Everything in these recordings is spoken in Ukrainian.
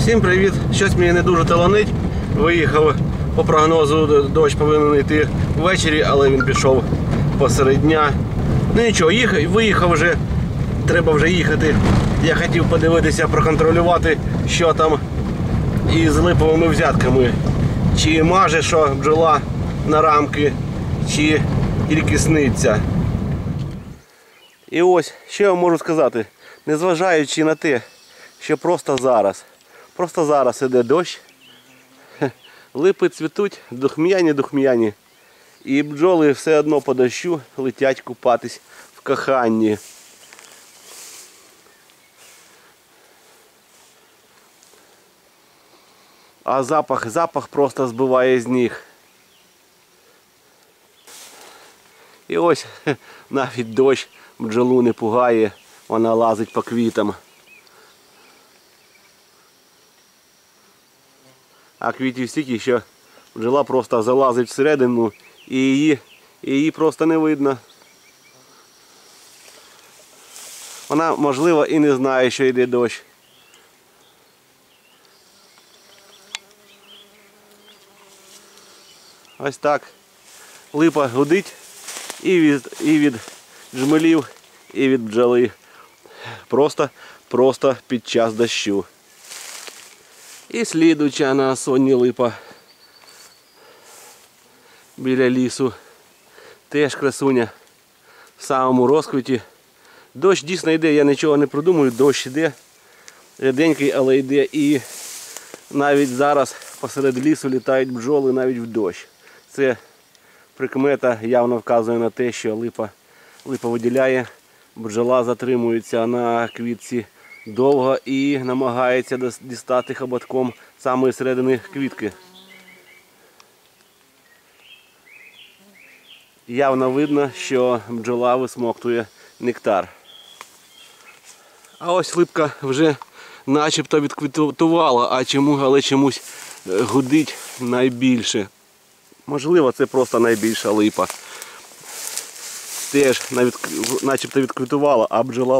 Всім привіт! Щось мені не дуже таланить. Виїхав по прогнозу, дощ повинен йти ввечері, але він пішов посеред дня. Ну нічого, виїхав вже, треба вже їхати. Я хотів подивитися, проконтролювати, що там із липовими взятками. Чи маже що бджола на рамки, чи тільки сниться. І ось, що я можу сказати, незважаючи на те, що просто зараз іде дощ, липи цвітуть, духм'яні, і бджоли все одно по дощу летять купатись в коханні. А запах просто збиває з ніг. І ось навіть дощ бджолу не пугає, вона лазить по квітам. А квітів стільки, що бджола просто залазить всередину і її просто не видно. Вона, можливо, і не знає, що йде дощ. Ось так. Липа гудить і від джмелів, і від бджоли. Просто під час дощу. І слідуюча на сонні липа біля лісу. Теж красуня в самому розквіті. Дощ дійсно йде, я нічого не придумую, дощ йде. Ріденький, але йде. І навіть зараз посеред лісу літають бджоли навіть в дощ. Це прикмета явно вказує на те, що липа виділяє, бджола затримується на квітці довго і намагається дістати хоботком самої середини квітки. Явно видно, що бджола висмоктує нектар. А ось липка вже начебто відквітувала, але чомусь гудить найбільше. Можливо, це просто найбільша липа. Теж начебто відквітувала, а бджола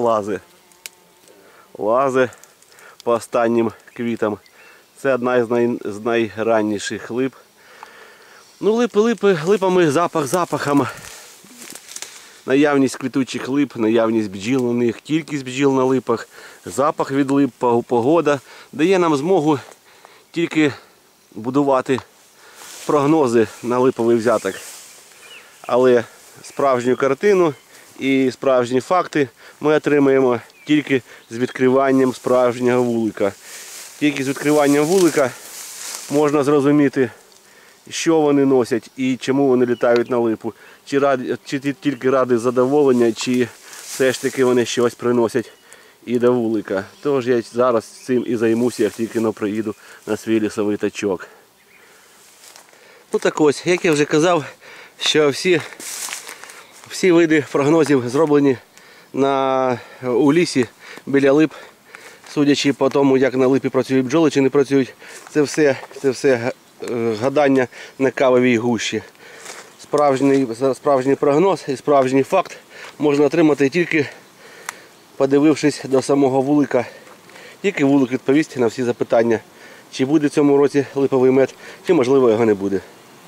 лазить по останнім квітам. Це одна з найранніших лип. Ну, липами запахом. Наявність квітучих лип, наявність бджіл на них, кількість бджіл на липах, запах від лип, погода дає нам змогу тільки будувати прогнози на липовий взяток. Але справжню картину і справжні факти ми отримаємо тільки з відкриванням справжнього вулика. Тільки з відкриванням вулика можна зрозуміти, що вони носять і чому вони літають на липу. Чи тільки ради задоволення, чи все ж таки вони щось приносять і до вулика. Тож я зараз цим і займуся, як тільки приїду на свій лісовий тачок. Ну так ось, як я вже казав, що всі види прогнозів зроблені у лісі біля лип, судячи по тому, як на липі працюють бджоли чи не працюють, це все гадання на кавовій гущі. Справжній прогноз і справжній факт можна отримати тільки подивившись до самого вулика. Тільки вулик відповість на всі запитання, чи буде в цьому році липовий мед, чи можливо його не буде.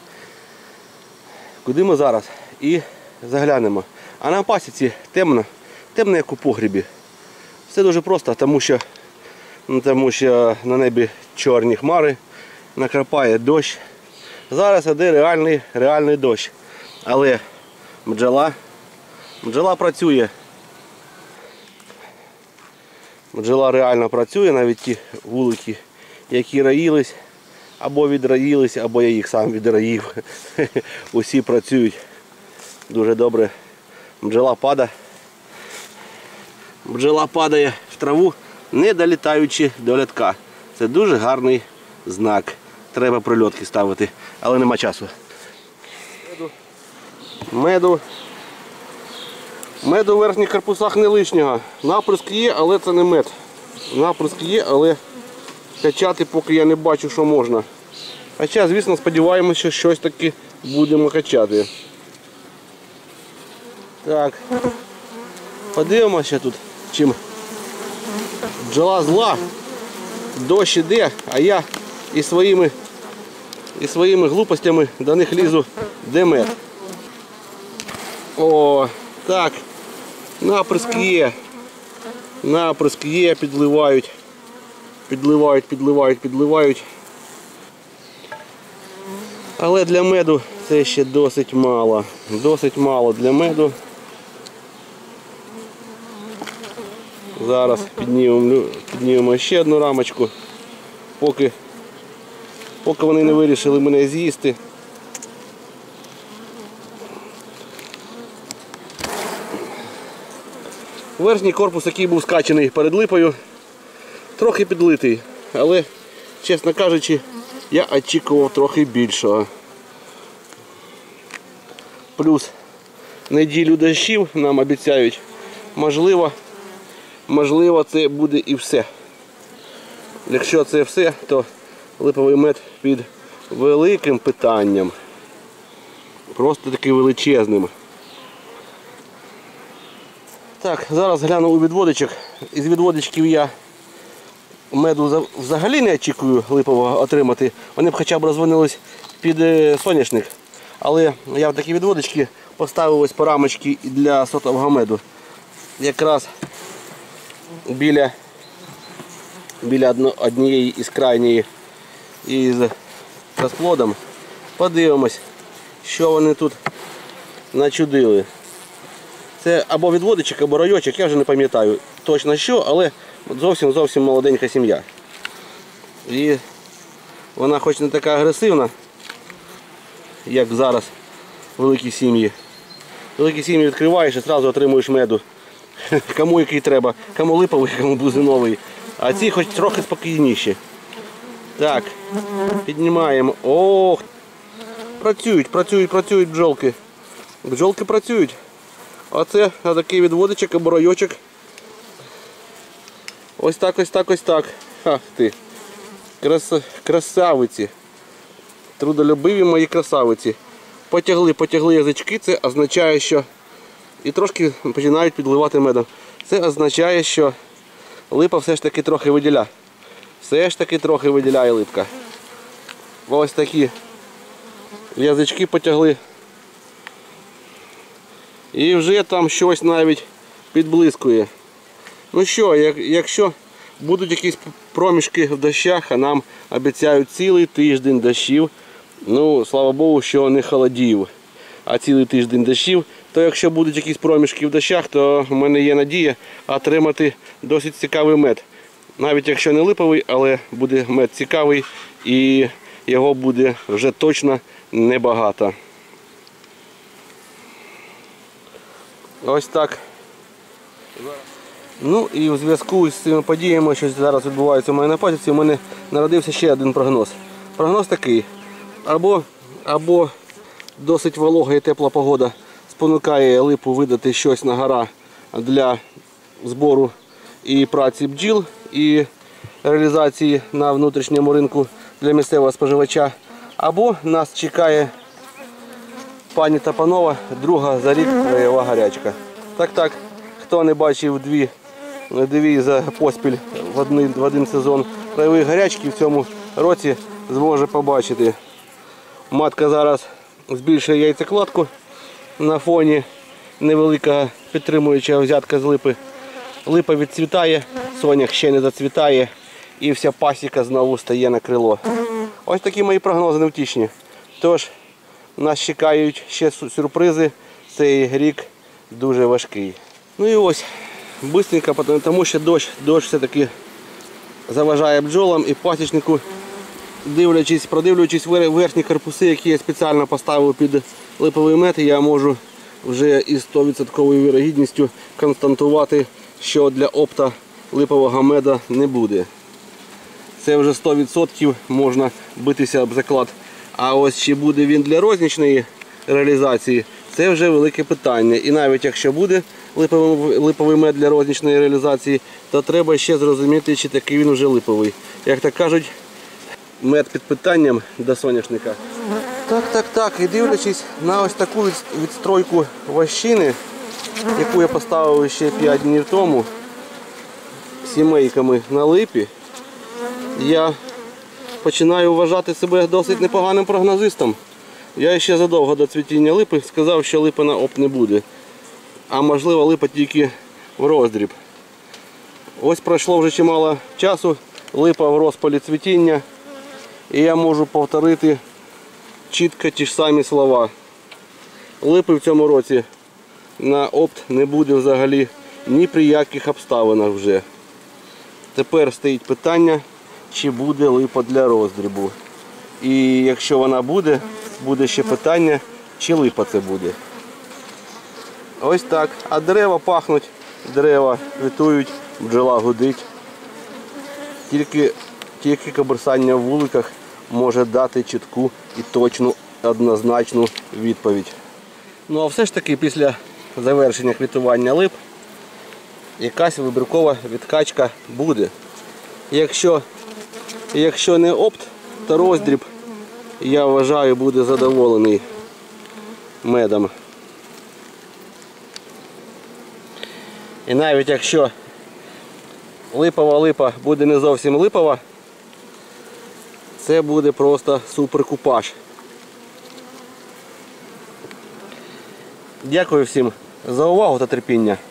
Куди ми зараз? І заглянемо. А на пасіці темно як у погрібі. Все дуже просто, тому що на небі чорні хмари, накрапає дощ. Зараз іде реальний дощ. Але бджола працює. Бджола реально працює, навіть ті вулики, які раїлись, або відраїлись, або я їх сам відраїв. Усі працюють дуже добре. Бджола падає в траву, не долітаючи до льотка. Це дуже гарний знак. Треба прильотки ставити, але нема часу. Меду в верхніх корпусах не лишнього. Наприск є, але це не мед. Наприск є, але качати поки я не бачу, що можна. Хоча, звісно, сподіваємося, що щось таки будемо качати. Так, подивимося тут, чим бджола зла дощ іде, а я і своїми глупостями до них лізу, де мед. О, так, наприск є. Наприск є, підливають. Підливають. Але для меду це ще досить мало. Досить мало для меду. Зараз піднімемо ще одну рамочку, поки вони не вирішили мене з'їсти. Верхній корпус, який був скачаний перед липою, трохи підлитий, але, чесно кажучи, я очікував трохи більшого. Плюс неділю дощів нам обіцяють. Можливо, це буде і все. Якщо це все, то липовий мед під великим питанням. Просто таки величезним. Так, зараз гляну у відводочок. Із відводочків я меду взагалі не очікую липового отримати. Вони б хоча б розвинились під соняшник. Але я в такі відводочки поставив ось по рамочки для сотового меду. Якраз біля однієї із крайньої із розплодом. Подивимось, що вони тут начудили. Це або відводочок, або райочок, я вже не пам'ятаю точно що, але зовсім молоденька сім'я. І вона хоч не така агресивна, як зараз великі сім'ї. Великі сім'ї відкриваєш і одразу отримуєш меду. Кому який треба, кому липовий, кому бузиновий. А ці хоч трохи спокійніші. Так, піднімаємо. Ох! Працюють бджолки. Бджолки працюють. Оце такий відводочок або райочок. Ось так. Ах ти. Красавиці. Трудолюбиві мої красавиці. Потягли язички, це означає, що... І трошки починають підливати медом. Це означає, що липа все ж таки трохи виділяє. Липка. Ось такі язички потягли. І вже там щось навіть підблискує. Ну що, якщо будуть якісь проміжки в дощах, а нам обіцяють цілий тиждень дощів, ну, слава Богу, що не холодів, а цілий тиждень дощів, то якщо будуть якісь проміжки в дощах, то в мене є надія отримати досить цікавий мед. Навіть якщо не липовий, але буде мед цікавий і його буде вже точно небагато. Ось так. Ну і в зв'язку з цими подіями, що зараз відбуваються у мене на пасіці, у мене народився ще один прогноз. Прогноз такий. Або досить волога і тепла погода спонукає липу видати щось на гора для збору і праці бджіл, і реалізації на внутрішньому ринку для місцевого споживача. Або нас чекає, пані та панове, друга за рік краєва гарячка. Так, хто не бачив дві за поспіль в один сезон краєвої гарячки, в цьому році зможе побачити. Матка зараз збільшує яйцекладку на фоні невеликого підтримуючого взятка з липи. Липа відцвітає, сонях ще не зацвітає і вся пасіка знову стає на крило. Ось такі мої прогнози невтішні. Тож, нас чекають ще сюрпризи, цей рік дуже важкий. Ну і ось, бистренько, тому що дощ все-таки заважає бджолам і пасічнику, продивлюючись верхні корпуси, які я спеціально поставив під липовий мед, я можу вже із 100% вірогідністю констатувати, що для опта липового меда не буде. Це вже 100% можна битися об заклад. А ось чи буде він для рознічної реалізації, це вже велике питання. І навіть якщо буде липовий мед для рознічної реалізації, то треба ще зрозуміти, чи такий він вже липовий. Як так кажуть, мед під питанням до соняшника. Так. І дивлячись на ось таку відстройку вощини, яку я поставив ще 5 днів тому, сімейками на липі, я починаю вважати себе досить непоганим прогнозистом. Я ще задовго до цвітіння липи сказав, що липа на опт не буде. А можливо липа тільки в роздріб. Ось пройшло вже чимало часу, липа в розпалі цвітіння. І я можу повторити чітко ті ж самі слова. Липи в цьому році на опт не буде взагалі ні при яких обставинах вже. Тепер стоїть питання, чи буде липа для роздрібу. І якщо вона буде, буде ще питання, чи липа це буде. Ось так. А дерева пахнуть, дерева квітують, бджола гудить. Тільки каберсання в вуликах може дати чітку і точну, однозначну відповідь. Ну а все ж таки після завершення квітування лип якась вибіркова відкачка буде. Якщо не опт, то роздріб, я вважаю, буде задоволений медом. І навіть якщо липова липа буде не зовсім липова, це буде просто супер купаж. Дякую всім за увагу та терпіння.